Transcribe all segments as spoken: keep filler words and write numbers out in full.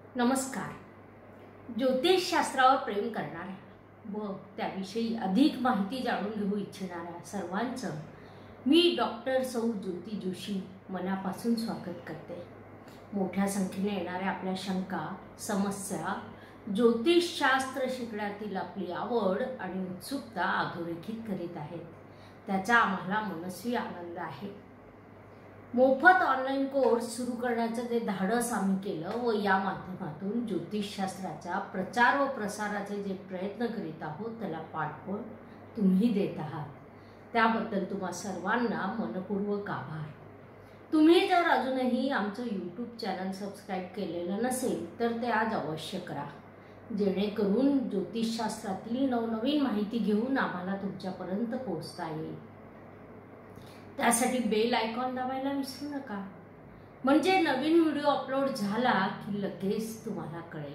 नमस्कार. ज्योतिषशास्त्रावर प्रेम करणाऱ्या व त्याविषयी अधिक माहिती जाणून घेऊ इच्छिणाऱ्या सर्वांचं मी डॉक्टर सौ ज्योती जोशी मनापासून स्वागत करते. मोठ्या संख्येने येणाऱ्या आपल्या शंका, समस्या, ज्योतिषशास्त्र शिकण्यातील आपली आवड आणि उत्सुकता अधोरेखित करीत आहेत. त्याचा आम्हाला मनस्वी आनंद आहे. मोफत ऑनलाईन कोर्स सुरू करण्याचं जे धाडस आम्ही केलं व या माध्यमातून ज्योतिषशास्त्राच्या प्रचार व प्रसाराचे जे प्रयत्न करीत आहोत त्याला पाठबळ तुम्ही देत आहात, त्याबद्दल तुम्हा सर्वांना मनपूर्वक आभार. तुम्ही जर अजूनही आमचं यूट्यूब चॅनल सबस्क्राईब केलेलं नसेल तर ते आज अवश्य करा, जेणेकरून ज्योतिषशास्त्रातील नवनवीन माहिती घेऊन आम्हाला तुमच्यापर्यंत पोहोचता येईल. त्यासाठी बेल आयकॉन दाबायला विसरू नका, म्हणजे नवीन व्हिडिओ अपलोड झाला की लगेच तुम्हाला कळेल.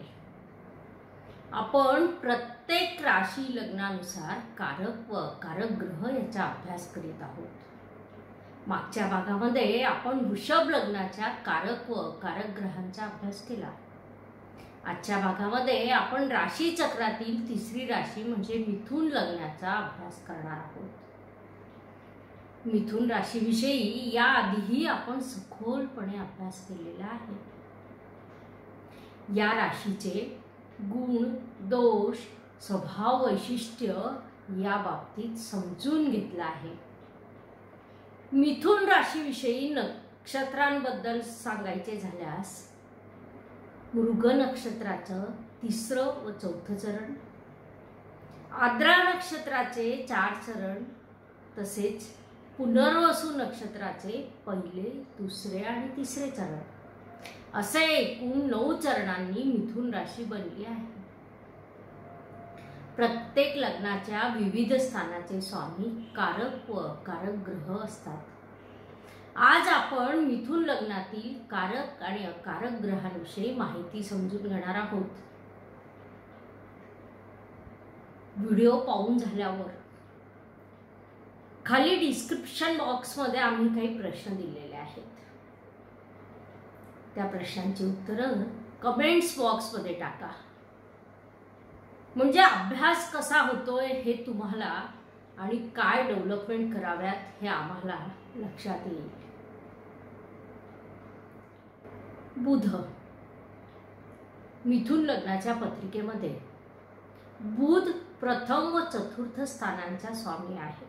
आपण प्रत्येक राशी लग्नानुसार कारक व अकारक ग्रह याचा अभ्यास करीत आहोत. मागच्या भागामध्ये आपण वृषभ लग्नाच्या कारक व अकारक ग्रहांचा अभ्यास केला. आजच्या भागामध्ये आपण राशी चक्रातील तिसरी राशी म्हणजे मिथुन लग्नाचा अभ्यास करणार आहोत. मिथुन राशीविषयी या आधीही आपण सखोलपणे अभ्यास केलेला आहे. या राशीचे गुण, दोष, स्वभाव वैशिष्ट्य या बाबतीत समजून घेतलं आहे. मिथुन राशीविषयी नक्षत्रांबद्दल सांगायचे झाल्यास मृग नक्षत्राचं तिसरं व चौथं चरण, आद्रा नक्षत्राचे चार चरण, तसेच पुनर्वसू नक्षत्राचे पहिले, दुसरे आणि तिसरे चरण असे एकूण नऊ चरणांनी मिथुन राशी बनली आहे. प्रत्येक लग्नाच्या विविध स्थानाचे स्वामी कारक व अकारक ग्रह असतात. आज आपण मिथुन लग्नातील कारक आणि अकारक ग्रहांविषयी माहिती समजून घेणार आहोत. व्हिडिओ पाहून झाल्यावर खाली डिस्क्रिप्शन बॉक्समध्ये आम्ही काही प्रश्न दिलेले आहेत. त्या प्रश्नांची उत्तरं कमेंट्स बॉक्समध्ये टाका, म्हणजे अभ्यास कसा होतोय हे तुम्हाला आणि काय डेव्हलपमेंट कराव्यात हे आम्हाला लक्षात येईल. बुध. मिथुन लग्नाच्या पत्रिकेमध्ये बुध प्रथम व चतुर्थ स्थानांचा स्वामी आहे.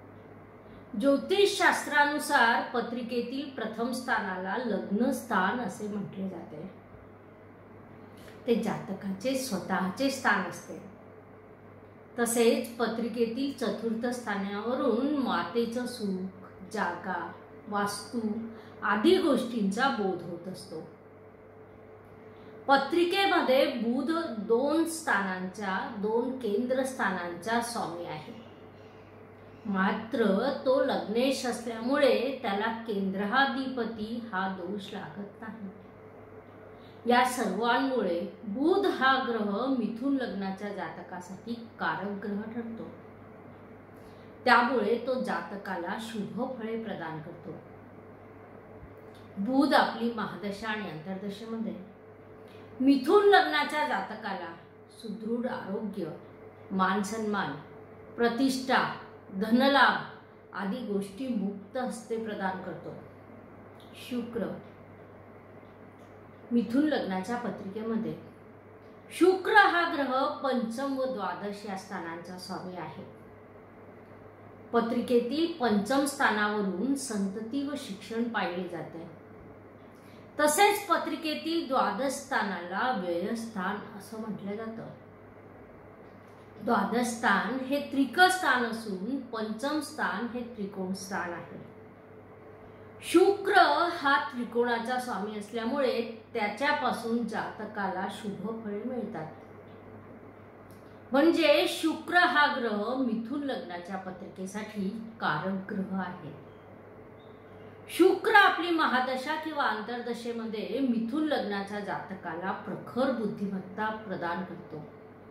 ज्योतिषशास्त्रानुसार पत्रिकेतील प्रथम स्थानाला लग्न स्थान असे म्हटले जाते. ते जातकाचे स्वतःचे स्थान असते. तसेच पत्रिकेतील चतुर्थ स्थानावरून मातेचं सुख, जागा, वास्तू आदी गोष्टींचा बोध होत असतो. पत्रिकेमध्ये बुध दोन स्थानांच्या दोन केंद्र स्थानांचा स्वामी आहे. मात्र तो लग्नेश असल्यामुळे त्याला केंद्राधिपती हा दोष लागत नाही. या सर्वांमुळे बुध हा ग्रह मिथुन लग्नाच्या जातकासाठी कारक ग्रह ठरतो. त्यामुळे तो जातकाला शुभ फळे प्रदान करतो. बुध आपली महादशा आणि अंतर्दशेमध्ये मिथुन लग्नाच्या जातकाला सुदृढ आरोग्य, मान सन्मान, प्रतिष्ठा, धनलाभ आदी गोष्टी मुक्त हस्ते प्रदान करतो. शुक्र. मिथुन लग्नाच्या पत्रिकेमध्ये शुक्र हा ग्रह पंचम व द्वादश या स्थानांचा स्वामी आहे. पत्रिकेतील पंचम स्थानावरून संतती व शिक्षण पाहिले जाते. तसेच पत्रिकेतील द्वादश स्थानाला व्ययस्थान असं म्हटलं जातं. द्वादश स्थान हे त्रिक स्थान असून पंचम स्थान हे त्रिकोण स्थान आहे. शुक्र हा त्रिकोणाचा स्वामी असल्यामुळे त्याच्यापासून जातकाला शुभ फळे मिळतात. म्हणजे शुक्र हा ग्रह मिथुन लग्नाच्या पत्रिकेसाठी कारक ग्रह आहे. शुक्र आपली महादशा किंवा अंतर्दशेमध्ये मिथुन लग्नाच्या जातकाला प्रखर बुद्धिमत्ता प्रदान करतो.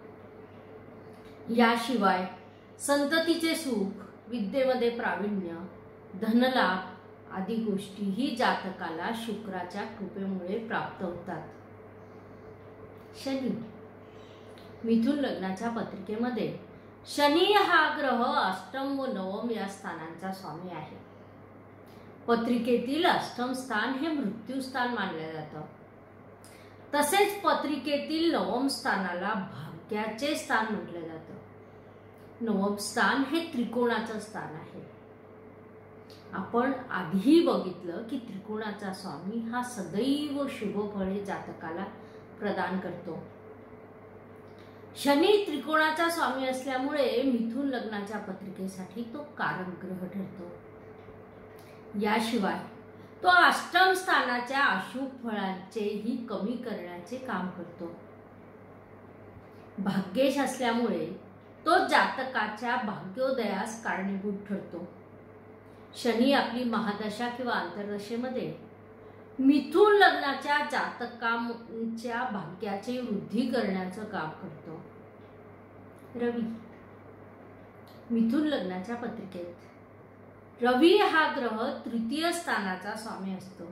याशिवाय संततीचे सुख, विद्येमध्ये प्रावीण्य, धनलाभ आदी गोष्टीही जातकाला शुक्राच्या कृपेमुळे प्राप्त होतात. शनी. मिथुन लग्नाच्या पत्रिकेमध्ये शनी हा ग्रह अष्टम व नवम या स्थानांचा स्वामी आहे. पत्रिकेतील अष्टम स्थान हे मृत्यू स्थान मानले जातं. तसेच पत्रिकेतील नवम स्थानाला भाग्याचे स्थान म्हटले जातं. नवम स्थान हे त्रिकोणाचं स्थान आहे. आपण आधी बघितलं की त्रिकोणाचा स्वामी हा सदैव शुभ फळे जातकाला प्रदान करतो. शनी त्रिकोणाचा स्वामी असल्यामुळे मिथुन लग्नाच्या पत्रिकेसाठी तो कारक ग्रह ठरतो. याशिवाय तो अष्टम स्थानाच्या अशुभ फळांचेही कमी करण्याचे काम करतो. भाग्येश असल्यामुळे तो जातकाच्या भाग्योदयास कारणीभूत ठरतो. शनी आपली महादशा किंवा अंतर्दशेमध्ये मिथुन लग्नाच्या जातकांच्या भाग्याची वृद्धी करण्याचं काम करतो. रवी. मिथुन लग्नाच्या पत्रिकेत रवी हा ग्रह तृतीय स्थानाचा स्वामी असतो.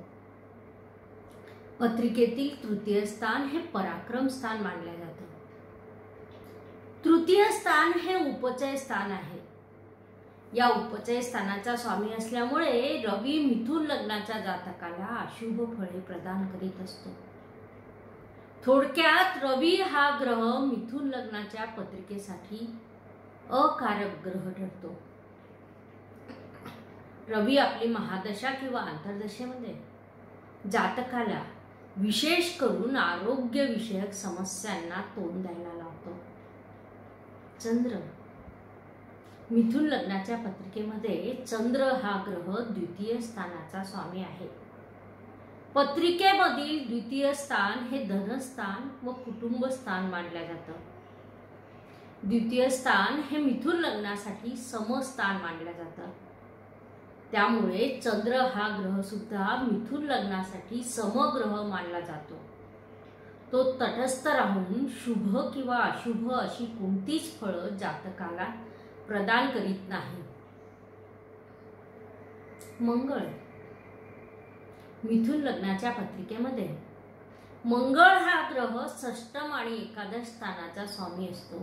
पत्रिकेतील तृतीय स्थान हे पराक्रम स्थान मानले जाते. तृतीय स्थान हे उपचय स्थान आहे. या उपचय स्थानाचा स्वामी असल्यामुळे रवी मिथुन लग्नाच्या जातकाला अशुभ फळे प्रदान करीत असतो. थोडक्यात रवी हा ग्रह मिथुन लग्नाच्या पत्रिकेसाठी अकारक ग्रह ठरतो. रवी आपली महादशा किंवा अंतर्दशेमध्ये जातकाला विशेष करून आरोग्य विषयक समस्यांना तोंड द्यायला लावतो. चंद्र. मिथुन लग्नाच्या पत्रिकेमध्ये चंद्र हा ग्रह द्वितीय स्थानाचा स्वामी आहे. पत्रिकेमधील द्वितीय स्थान हे धनस्थान व कुटुंब स्थान मानले जातं. द्वितीय स्थान हे मिथुन लग्नासाठी समस्थान मानले जातं. त्यामुळे चंद्र हा ग्रह सुद्धा मिथुन लग्नासाठी समग्रह मानला जातो. तो तटस्थ राहून शुभ किंवा अशुभ अशी कोणतीच फळं जातकाला प्रदान करीत नाही. मंगळ. मिथुन लग्नाच्या पत्रिकेमध्ये मंगळ हा ग्रह षष्टम आणि एकादश स्थानाचा स्वामी असतो.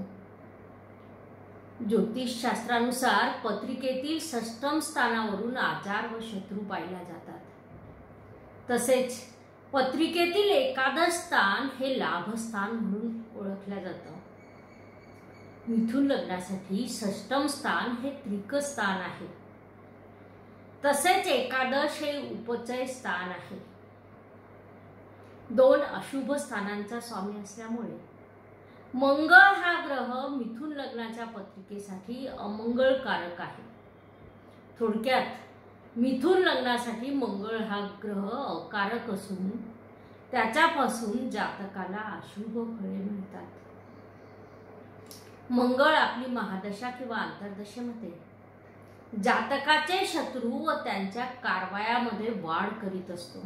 ज्योतिष शास्त्रानुसार पत्रिकेतील षष्टम स्थानावरून आजार व शत्रू पाहिल्या जातात. तसेच पत्रिकेतील एकादश स्थान हे लाभस्थान म्हणून ओळखले जातं. मिथुन लग्नासाठी षष्टम स्थान हे त्रिक स्थान आहे. तसेच एकादश हे उपचय स्थान आहे. दोन अशुभ स्थानांचा स्वामी असल्यामुळे मंगळ हा ग्रह मिथुन लग्नाच्या पत्रिकेसाठी अमंगळकारक आहे. थोडक्यात मिथुन लग्नासाठी मंगळ हा ग्रह अकारक असून त्याच्यापासून जातकाला अशुभ फळे मिळतात. मंगळ आपली महादशा किंवा अंतर्दशेमध्ये जातकाचे शत्रू व त्यांच्या कारवायामध्ये वाढ करीत असतो.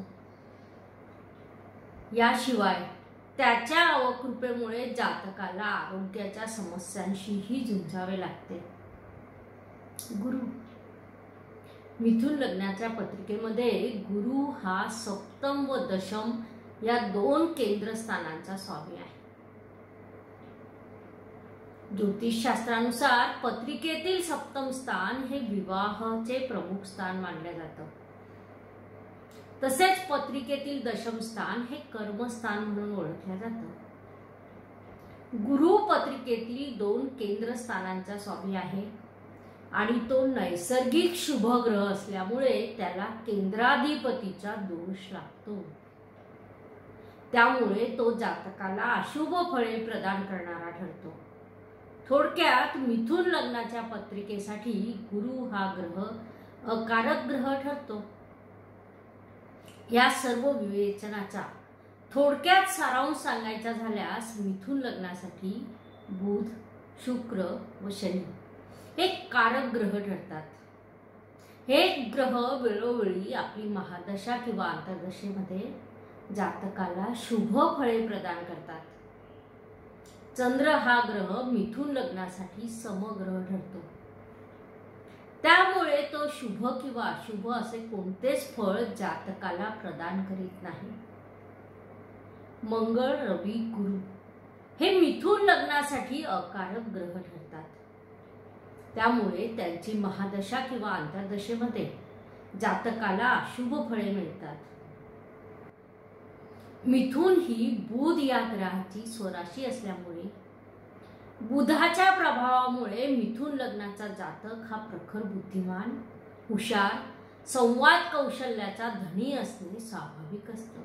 याशिवाय त्याच्या अवकृपेमुळे जातकाला आरोग्याच्या समस्यांशीही झुंजावे लागते. गुरु. मिथुन लग्नाच्या पत्रिकेमध्ये गुरु हा सप्तम व दशम या दोन केंद्रस्थानांचा स्वामी आहे. ज्योतिषशास्त्रानुसार पत्रिकेतील सप्तम स्थान हे विवाहाचे प्रमुख स्थान मानले जातं. तसेच पत्रिकेतील दशम स्थान हे कर्मस्थान म्हणून ओळखले जातं. गुरु पत्रिकेतील दोन केंद्रस्थानांचा स्वामी आहे आणि तो नैसर्गिक शुभ ग्रह असल्यामुळे त्याला केंद्राधिपतीचा दोष लागतो. त्यामुळे तो जातकाला अशुभ फळे प्रदान करणारा ठरतो. थोडक्यात मिथुन लग्नाच्या पत्रिकेसाठी गुरु हा ग्रह अकारक ग्रह ठरतो. या सर्व विवेचनाचा थोडक्यात सारांश सांगायचा झाल्यास मिथुन लग्नासाठी बुध, शुक्र व शनी हे कारक ग्रह ठरतात. हे ग्रह वेळोवेळी आपली महादशा किंवा अंतर्दशेमध्ये जातकाला शुभ फळे प्रदान करतात. चंद्र हा ग्रह मिथुन लग्नासाठी समग्रह ठरतो. त्यामुळे तो शुभ किंवा अशुभ असे कोणतेच फळ जातकाला प्रदान करीत नाही. मंगळ, रवी, गुरु हे मिथुन लग्नासाठी अकारक ग्रह ठरतात. त्यामुळे त्यांची महादशा किंवा अंतर्दशेमध्ये जातकाला अशुभ फळे मिळतात. मिथुन ही बुध या ग्रहाची स्वराशी असल्यामुळे बुधाच्या प्रभावामुळे मिथुन लग्नाचा जातक हा प्रखर बुद्धिमान, हुशार, संवाद कौशल्याचा धनी असणे स्वाभाविक असतं.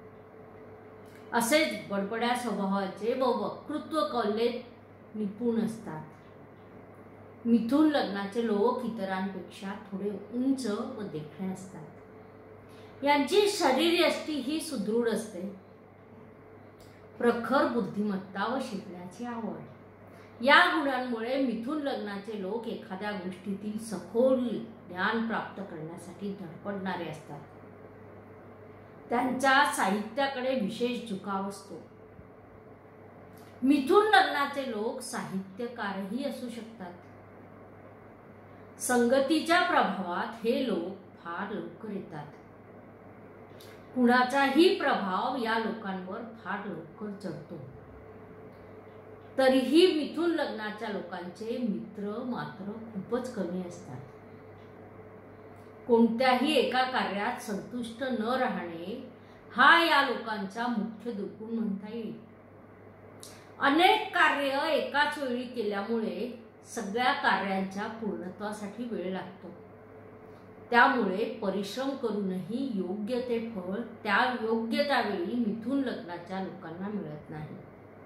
असेच बडबड्या स्वभावाचे व वक्तृत्व कौशल्यात निपुण असतात. मिथुन लग्नाचे लोक इतरांपेक्षा थोडे उंच व देखणे असतात. यांची शरीरयष्टी ही सुदृढ असते. प्रखर बुद्धिमत्ता व शिकण्याची आवड या गुणांमुळे मिथुन लग्नाचे लोक एखाद्या गोष्टीतील सखोल ज्ञान प्राप्त करण्यासाठी धडपडणारे असतात. त्यांचा साहित्याकडे विशेष झुकाव असतो. मिथुन लग्नाचे लोक साहित्यकारही असू शकतात. संगतीच्या प्रभावात हे लोक फार लवकर येतात. कुणाचाही प्रभाव या लोकांवर फार लवकर चढतो. तरीही मिथुन लग्नाच्या लोकांचे मित्र मात्र खूपच कमी असतात. कोणत्याही एका कार्यात संतुष्ट न राहणे हा या लोकांचा मुख्य दुर्गुण म्हणता येईल. अनेक कार्य एकाच वेळी केल्यामुळे सगळ्या कार्यांच्या पूर्णत्वासाठी वेळ लागतो. त्यामुळे परिश्रम करूनही योग्य ते फळ त्या योग्य त्यावेळी मिथुन लग्नाच्या लोकांना मिळत नाही.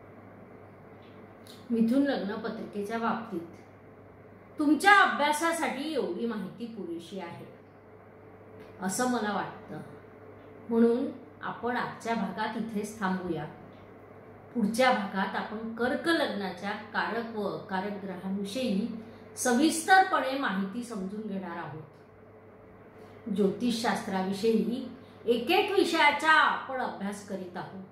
मिथुन लग्न पत्रिकेच्या बाबतीत तुमच्या अभ्यासासाठी एवढी माहिती पुरेशी आहे असं मला वाटतं. म्हणून आपण आजच्या भागात इथेच थांबूया. पुढच्या भागात आपण कर्क लग्नाच्या कारक व अकारक ग्रहांविषयी सविस्तरपणे माहिती समजून घेणार आहोत. ज्योतिषशास्त्राविषयी एक एक विषयाचा आपण अभ्यास करीत आहोत.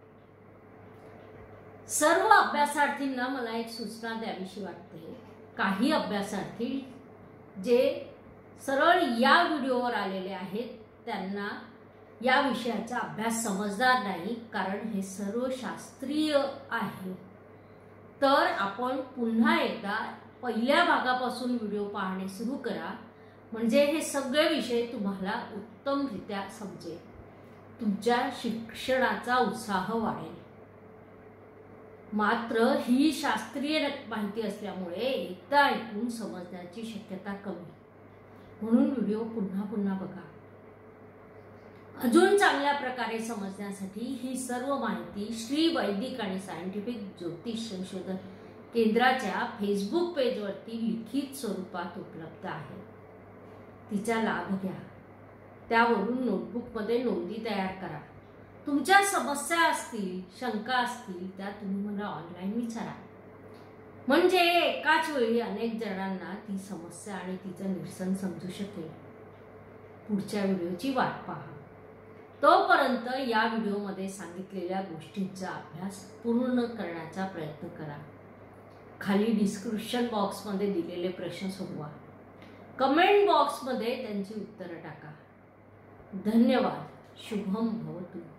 सर्व अभ्यासार्थींना मला एक सूचना द्यावीशी वाटते. काही अभ्यासार्थी जे सरळ या व्हिडिओवर आलेले आहेत त्यांना या विषयाचा अभ्यास समजणार नाही, कारण हे सर्व शास्त्रीय आहे. तर आपण पुन्हा एकदा पहिल्या भागापासून व्हिडिओ पाहणे सुरू करा, म्हणजे हे सगळे विषय तुम्हाला उत्तमरित्या समजेल. तुमच्या शिक्षणाचा उत्साह वाढेल. मात्र ही शास्त्रीय माहिती असल्यामुळे एकदा ऐकून समजण्याची शक्यता कमी, म्हणून व्हिडिओ पुन्हा पुन्हा बघा. अजून चांगल्या प्रकारे समजण्यासाठी ही सर्व माहिती श्री वैदिक आणि सायंटिफिक ज्योतिष संशोधन केंद्राच्या फेसबुक पेजवरती लिखित स्वरूपात उपलब्ध आहे. तिचा लाभ घ्या. त्यावरून नोटबुकमध्ये नोंदी तयार करा. तुमच्या समस्या असतील, शंका असतील त्या तुम्ही मला ऑनलाईन विचारा, म्हणजे एकाच वेळी अनेक जणांना ती समस्या आणि तिचं निरसन समजू शकेल. पुढच्या व्हिडिओची वाट पहा. तोपर्यंत या व्हिडिओमध्ये सांगितलेल्या गोष्टींचा अभ्यास पूर्ण करण्याचा प्रयत्न करा. खाली डिस्क्रिप्शन बॉक्समध्ये दिलेले प्रश्न सोडवा. कमेंट बॉक्समध्ये त्यांची उत्तरं टाका. धन्यवाद. शुभम भवतु.